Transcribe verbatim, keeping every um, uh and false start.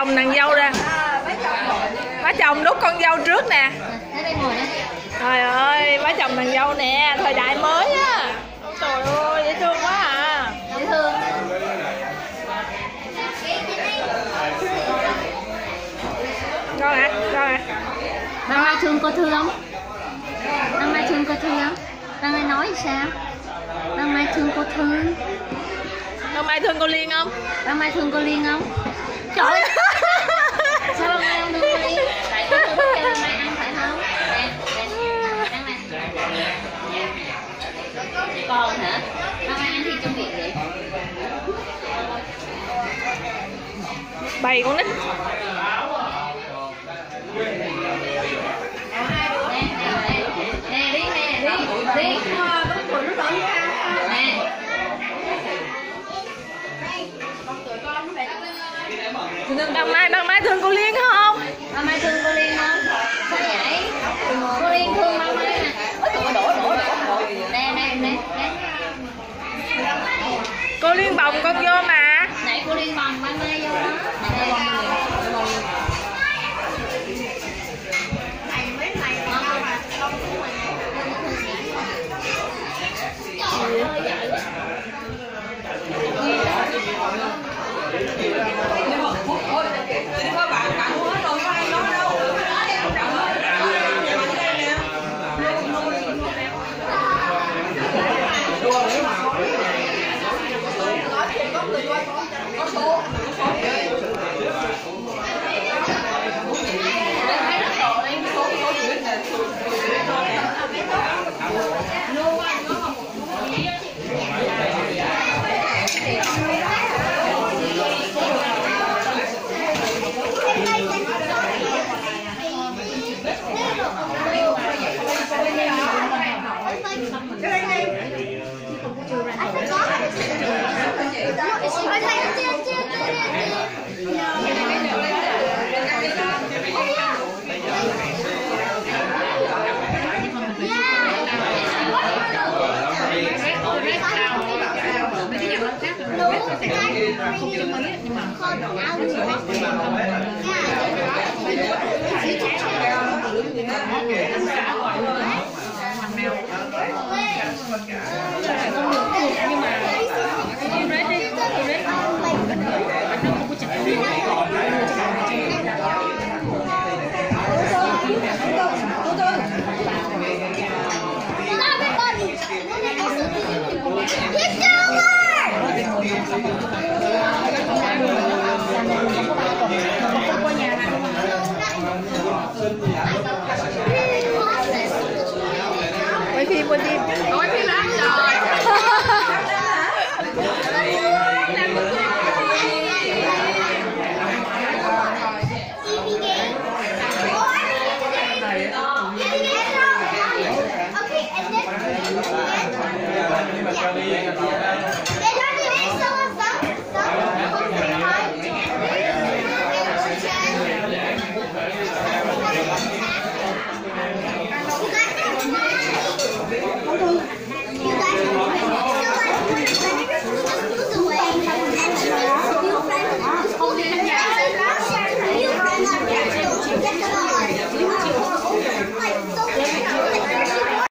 chồng nàng dâu ra. Má chồng đút con dâu trước nè. Trời ơi, má chồng nàng dâu nè, thời đại mới á. Trời ơi, dễ thương quá à. Dễ thương. Con hả? Con hả? Năm nay thương cô Thư không? Năm nay thương cô Thư không? Năm nay nói sao? Năm nay thương cô Thư. Năm nay thương cô Liên không? Năm nay thương cô Liên không? Trời ơi. Sao năm nay không thương cô Liên? Tại cô Thư kêu năm nay ăn phải không? Nè, nè, ăn nè. Còn hả? Năm nay ăn thì trong miệng vậy? Bày con nít. Nè, đi nè, đi, đi. Nè. Năm nay, năm nay thương cô Liên không? Năm nay thương cô Liên không? Sao vậy? Cô Liên thương năm nay nè. Ôi trời ơi, đổ, đổ, đổ, đổ. Nè, nè, nè, nè. Cô Liên bồng con vô mà. Nãy cô Liên bồng năm nay vô đó. Nè, nè, nhưng mà